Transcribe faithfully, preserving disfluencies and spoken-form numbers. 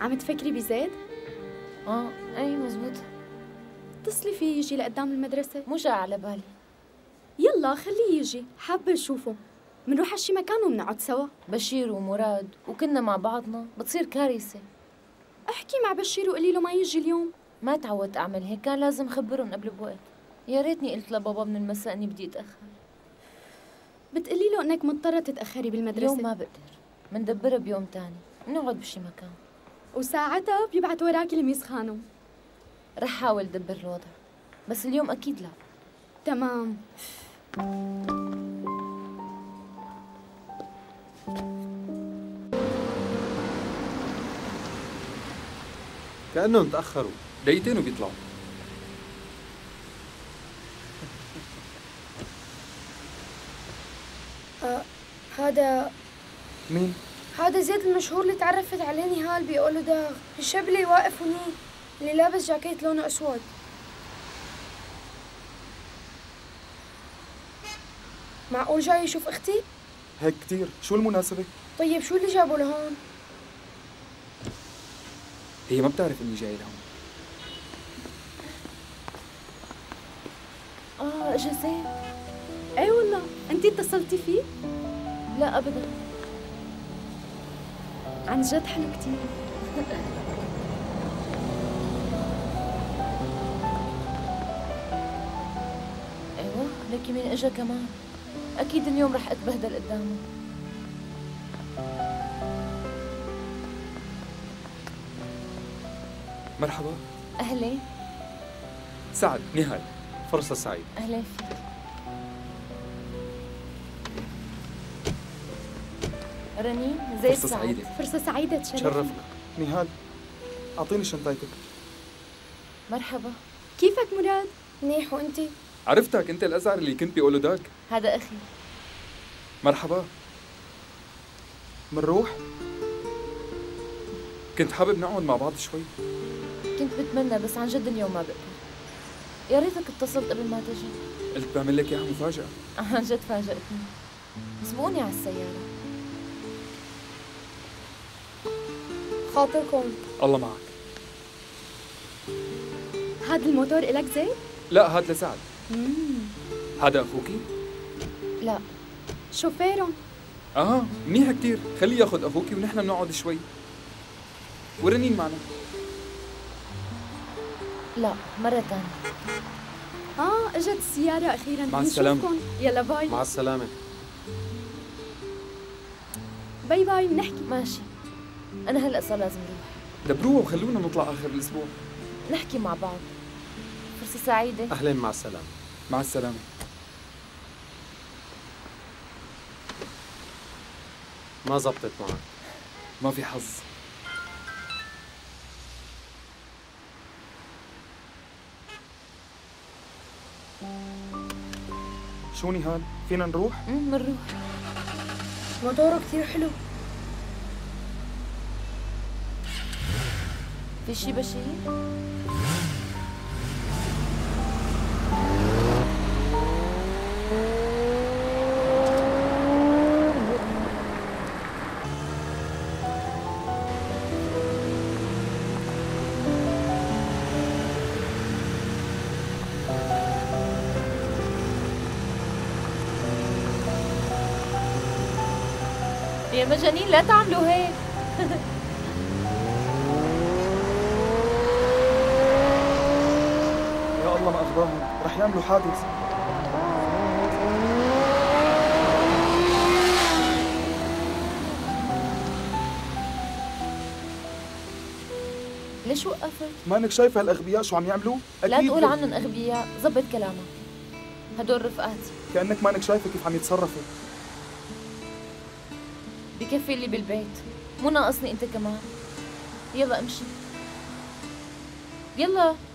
عم تفكري بزيد؟ اه اي مزبوط. اتصلي فيه يجي لقدام المدرسة. مو جاي على بالي. يلا خليه يجي، حابة اشوفه. منروح على شي مكان ومنقعد سوا. بشير ومراد وكنا مع بعضنا بتصير كارثة. احكي مع بشير وقولي له ما يجي اليوم. ما تعودت اعمل هيك، كان لازم خبرهم قبل بوقت. يا ريتني قلت لبابا من المساء اني بدي اتاخر. بتقولي له انك مضطرة تتأخري بالمدرسة. اليوم ما بقدر، مندبرها بيوم تاني، بنقعد بشي مكان. وساعتها بيبعت وراكي لميس خانم. رح حاول دبر الوضع، بس اليوم اكيد لا. تمام. كأنهم تأخروا دقيقتين وبيطلعوا. آه هذا مين؟ هذا زيد المشهور اللي تعرفت عليه نهال بأولوداغ، الشاب اللي واقف هنيك اللي لابس جاكيت لونه أسود. معقول جاي يشوف أختي؟ هيك كتير، شو المناسبة؟ طيب شو اللي جابه لهون؟ هي ما بتعرف اني جاي لهون. اه اجا زين. اي والله، انتي اتصلتي فيه؟ لا ابدا. عن جد حلو كتير. ايوه لكن مين اجا كمان؟ اكيد اليوم رح اتبهدل قدامه. مرحبا. اهلين. سعد، نهال. فرصة سعيدة. اهلين فيك. رنين زيد فرصة سعد. سعيدة. فرصة سعيدة تشرفني. تشرفنا. نهال، أعطيني شنطتك. مرحبا. كيفك مراد؟ منيح وأنتي؟ عرفتك، انت الازهر اللي كنت بأولوداك. هذا اخي. مرحبا. منروح؟ كنت حابب نقعد مع بعض شوي. كنت بتمنى بس عن جد اليوم ما بقدر. يا ريتك اتصلت قبل ما تجي. قلت بعمل لك اياها مفاجأة. عن جد فاجأتني. سبقوني على السيارة. خاطركم. الله معك. هذا الموتور إلك زيد؟ لا هاد لسعد. مم. هذا اخوكي؟ لا. شوفيرهم. اه منيح كتير، خليه ياخذ اخوكي ونحن بنقعد شوي. ورنين معنا. لا مرة ثانية. اه اجت السيارة أخيرا. مع السلامة. نشوفكن. يلا باي. مع السلامة. باي باي، بنحكي. ماشي. أنا هلأ صار لازم أروح. دبروها وخلونا نطلع آخر الأسبوع. نحكي مع بعض. فرصة سعيدة. أهلين، مع السلامة. مع السلامة. ما زبطت معك. ما في حظ. شو نهال؟ فينا نروح؟ امم بنروح. موتوره كتير حلو. في شي بشير؟ يا مجانين لا تعملوا هيك. يا الله ما أغباهم، رح يعملوا حادث. ليش وقفت؟ مانك شايفة هالأغبياء شو عم يعملوا؟ لا أكيد تقول ب- عنهم أغبياء، زبط كلامك. هدول رفقاتي. كأنك مانك شايفة كيف عم يتصرفوا. بكفي اللي بالبيت، مو ناقصني أنت كمان. يلا امشي. يلا.